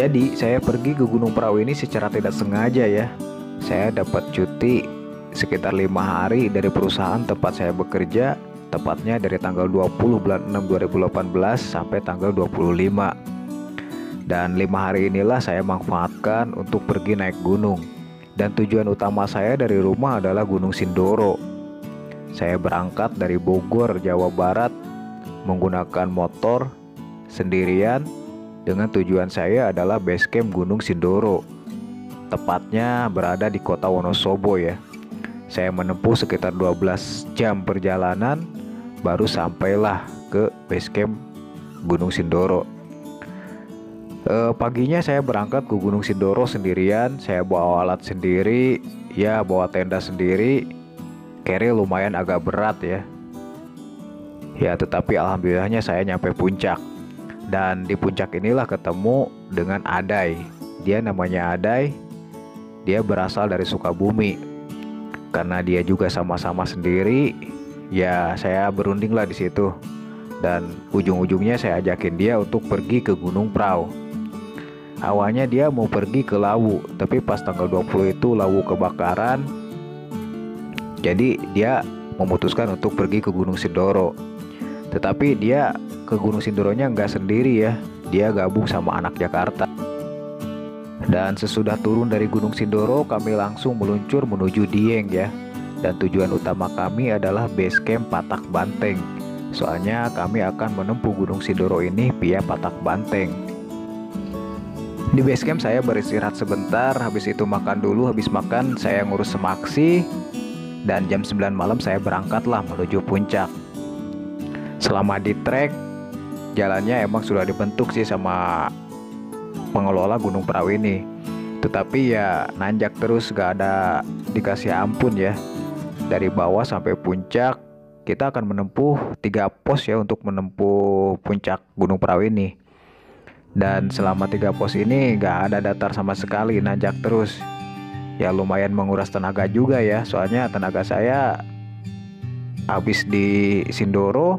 Jadi saya pergi ke Gunung Prau ini secara tidak sengaja ya. Saya dapat cuti sekitar 5 hari dari perusahaan tempat saya bekerja, tepatnya dari tanggal 20 bulan 6 2018 sampai tanggal 25. Dan 5 hari inilah saya manfaatkan untuk pergi naik gunung. Dan tujuan utama saya dari rumah adalah Gunung Sindoro. Saya berangkat dari Bogor, Jawa Barat menggunakan motor sendirian, dengan tujuan saya adalah base camp Gunung Sindoro, tepatnya berada di kota Wonosobo ya. Saya menempuh sekitar 12 jam perjalanan baru sampailah ke base camp Gunung Sindoro. Paginya saya berangkat ke Gunung Sindoro sendirian. Saya bawa alat sendiri ya, bawa tenda sendiri. Carry lumayan agak berat ya. Ya, tetapi alhamdulillahnya saya nyampe puncak. Dan di puncak inilah ketemu dengan Aday. Dia namanya Aday. Dia berasal dari Sukabumi. Karena dia juga sama-sama sendiri, ya saya berunding lah di situ. Dan ujung-ujungnya saya ajakin dia untuk pergi ke Gunung Prau. Awalnya dia mau pergi ke Lawu, tapi pas tanggal 20 itu Lawu kebakaran. Jadi dia memutuskan untuk pergi ke Gunung Sindoro. Tetapi dia ke Gunung Sindoronya nggak sendiri ya, dia gabung sama anak Jakarta. Dan sesudah turun dari Gunung Sindoro, kami langsung meluncur menuju Dieng ya. Dan tujuan utama kami adalah base camp Patak Banteng. Soalnya kami akan menempuh Gunung Sindoro ini via Patak Banteng. Di base camp saya beristirahat sebentar, habis itu makan dulu, habis makan saya ngurus semaksi. Dan jam 9 malam saya berangkatlah menuju puncak. Selama di trek, jalannya emang sudah dibentuk sih sama pengelola Gunung Prau ini. Tetapi ya nanjak terus, gak ada dikasih ampun ya. Dari bawah sampai puncak, kita akan menempuh 3 pos ya untuk menempuh puncak Gunung Prau ini. Dan selama 3 pos ini gak ada datar sama sekali, nanjak terus. Ya lumayan menguras tenaga juga ya, soalnya tenaga saya habis di Sindoro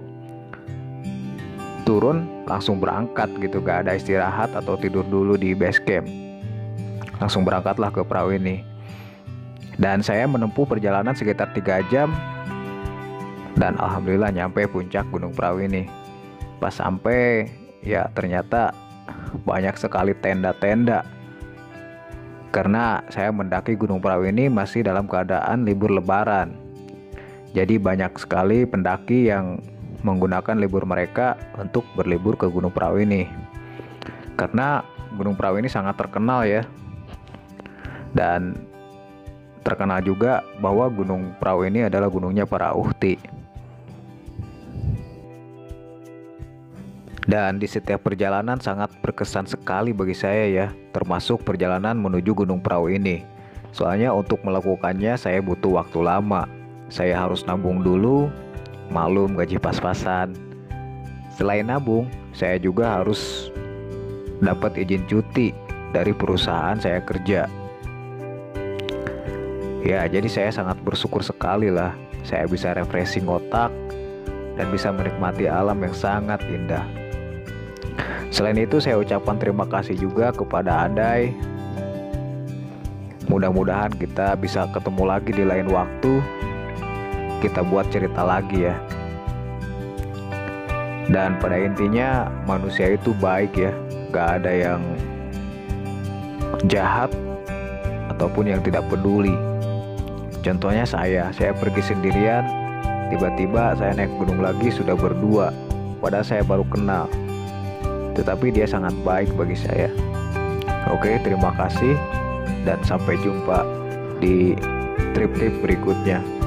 turun langsung berangkat gitu, gak ada istirahat atau tidur dulu di base camp. Langsung berangkatlah ke perahu ini. Dan saya menempuh perjalanan sekitar 3 jam. Dan alhamdulillah nyampe puncak Gunung Prau ini. Pas sampai ya ternyata banyak sekali tenda-tenda. Karena saya mendaki Gunung Prau ini masih dalam keadaan libur lebaran. Jadi banyak sekali pendaki yang menggunakan libur mereka untuk berlibur ke Gunung Prau ini. Karena Gunung Prau ini sangat terkenal ya. Dan terkenal juga bahwa Gunung Prau ini adalah gunungnya para Uhti. Dan di setiap perjalanan sangat berkesan sekali bagi saya ya, termasuk perjalanan menuju Gunung Prau ini. Soalnya untuk melakukannya saya butuh waktu lama. Saya harus nabung dulu, malum gaji pas-pasan. Selain nabung, saya juga harus dapat izin cuti dari perusahaan saya kerja. Ya, jadi saya sangat bersyukur sekali lah. Saya bisa refreshing otak dan bisa menikmati alam yang sangat indah. Selain itu saya ucapkan terima kasih juga kepada Aday. Mudah-mudahan kita bisa ketemu lagi di lain waktu. Kita buat cerita lagi ya. Dan pada intinya manusia itu baik ya, gak ada yang jahat ataupun yang tidak peduli. Contohnya saya pergi sendirian, tiba-tiba saya naik gunung lagi sudah berdua, padahal saya baru kenal. Tetapi dia sangat baik bagi saya. Oke, terima kasih dan sampai jumpa di trip-trip berikutnya.